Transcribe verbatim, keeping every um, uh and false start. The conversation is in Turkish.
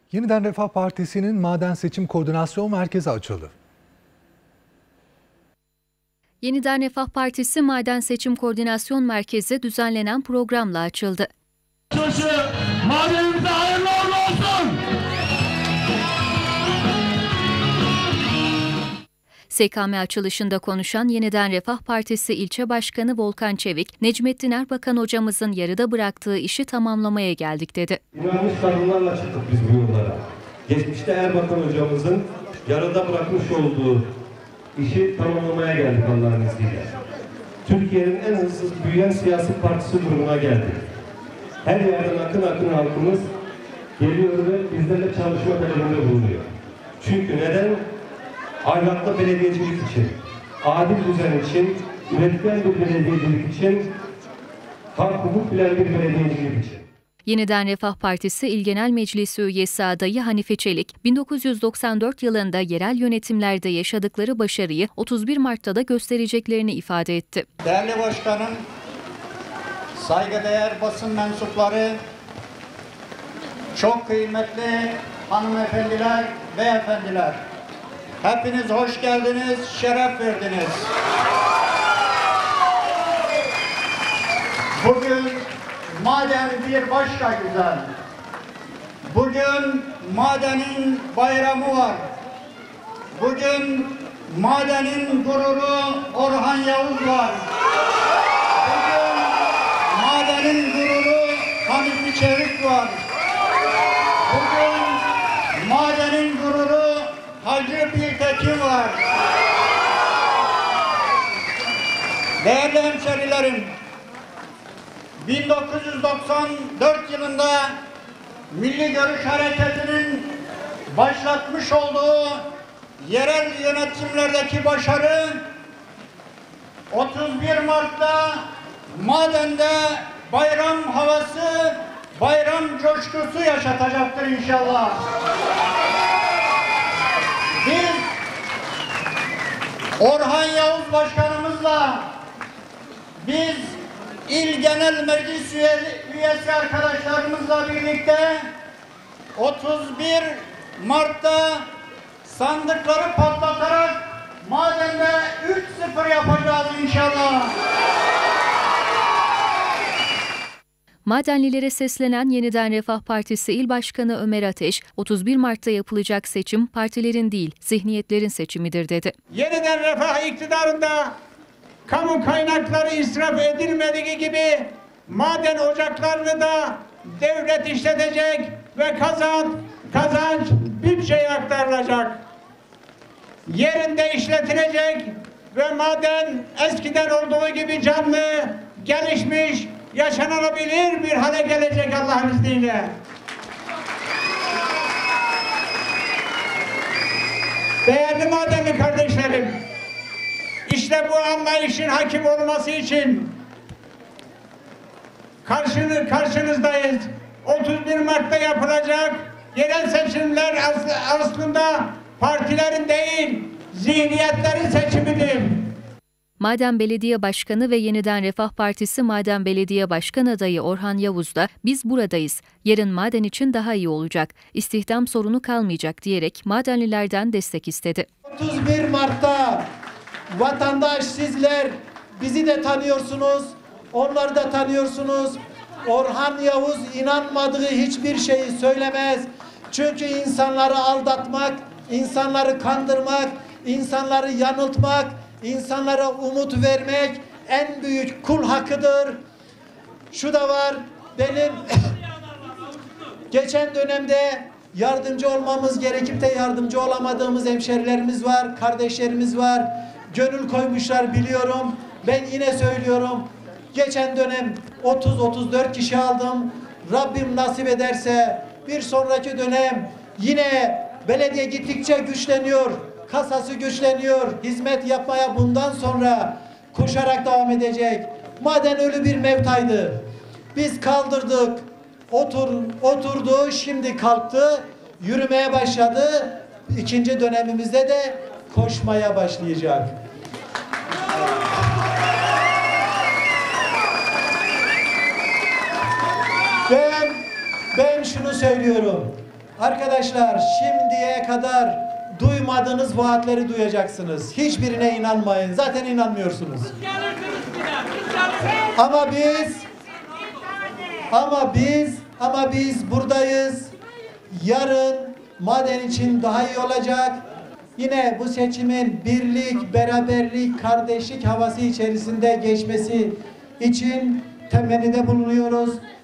Yeniden Refah Partisi'nin Maden Seçim Koordinasyon Merkezi açıldı. Yeniden Refah Partisi Maden Seçim Koordinasyon Merkezi düzenlenen programla açıldı. Açılışı madenimize hayırlı uğurlu olsun. S K M açılışında konuşan Yeniden Refah Partisi İlçe Başkanı Volkan Çevik, Necmettin Erbakan hocamızın yarıda bıraktığı işi tamamlamaya geldik dedi. İnanmış kadınlarla çıktık biz bu yollara. Geçmişte Erbakan hocamızın yarıda bırakmış olduğu işi tamamlamaya geldik Allah'ın izniyle. Türkiye'nin en hızlı büyüyen siyasi partisi durumuna geldik. Her yerden akın akın halkımız geliyor ve bizlerle çalışma talebinde bulunuyor. Çünkü neden? Ahlaklı belediyecilik için, adil düzen için, üretken bir belediyecilik için, hak hukuk bilen bir belediyecilik için. Yeniden Refah Partisi İl Genel Meclisi üyesi adayı Hanife Çelik, bin dokuz yüz doksan dört yılında yerel yönetimlerde yaşadıkları başarıyı otuz bir Mart'ta da göstereceklerini ifade etti. Değerli başkanım, saygıdeğer basın mensupları, çok kıymetli hanımefendiler, beyefendiler, hepiniz hoş geldiniz, şeref verdiniz. Bugün maden bir başka güzel. Bugün madenin bayramı var. Bugün madenin gururu Orhan Yavuz var. Bugün madenin gururu Hanife Çevik var. Bugün madenin gururu Hacı Biltekin var. Değerli hemşerilerim, bin dokuz yüz doksan dört yılında Milli Görüş Hareketi'nin başlatmış olduğu yerel yönetimlerdeki başarı otuz bir Mart'ta madende bayram havası, bayram coşkusu yaşatacaktır inşallah. Biz Orhan Yavuz Başkanımızla, biz İl Genel Meclis üyesi arkadaşlarımızla birlikte otuz bir Mart'ta sandıkları patlatarak madende üç sıfır yapacağız inşallah. Madenlilere seslenen Yeniden Refah Partisi İl Başkanı Ömer Ateş, otuz bir Mart'ta yapılacak seçim partilerin değil, zihniyetlerin seçimidir dedi. Yeniden Refah iktidarında kamu kaynakları israf edilmediği gibi maden ocaklarını da devlet işletecek ve kazanç, kazanç bütçeye aktarılacak. Yerinde işletilecek ve maden eskiden olduğu gibi canlı, gelişmiş, yaşanabilir bir hale gelecek Allah'ın izniyle. Değerli madenli kardeşlerim, İşte bu anlayışın hakim olması için karşını, karşınızdayız. otuz bir Mart'ta yapılacak yerel seçimler aslında partilerin değil, zihniyetlerin seçimidir. Maden Belediye Başkanı ve Yeniden Refah Partisi Maden Belediye Başkan adayı Orhan Yavuz da "Biz buradayız. Yarın maden için daha iyi olacak. İstihdam sorunu kalmayacak." diyerek madenlilerden destek istedi. otuz bir Mart'ta vatandaş sizler bizi de tanıyorsunuz, onları da tanıyorsunuz. Orhan Yavuz inanmadığı hiçbir şeyi söylemez. Çünkü insanları aldatmak, insanları kandırmak, insanları yanıltmak, insanlara umut vermek en büyük kul hakkıdır. Şu da var, benim geçen dönemde yardımcı olmamız gerekip de yardımcı olamadığımız hemşerilerimiz var, kardeşlerimiz var. Gönül koymuşlar biliyorum. Ben yine söylüyorum. Geçen dönem otuz otuz dört kişi aldım. Rabbim nasip ederse bir sonraki dönem yine belediye gittikçe güçleniyor. Kasası güçleniyor. Hizmet yapmaya bundan sonra koşarak devam edecek. Maden ölü bir mevtaydı. Biz kaldırdık. Otur, oturdu. Şimdi kalktı. Yürümeye başladı. İkinci dönemimizde de koşmaya başlayacak. Ben ben şunu söylüyorum. Arkadaşlar şimdiye kadar duymadığınız vaatleri duyacaksınız. Hiçbirine inanmayın. Zaten inanmıyorsunuz. Ama biz ama biz ama biz buradayız. Yarın maden için daha iyi olacak. Yine bu seçimin birlik, beraberlik, kardeşlik havası içerisinde geçmesi için temennide bulunuyoruz.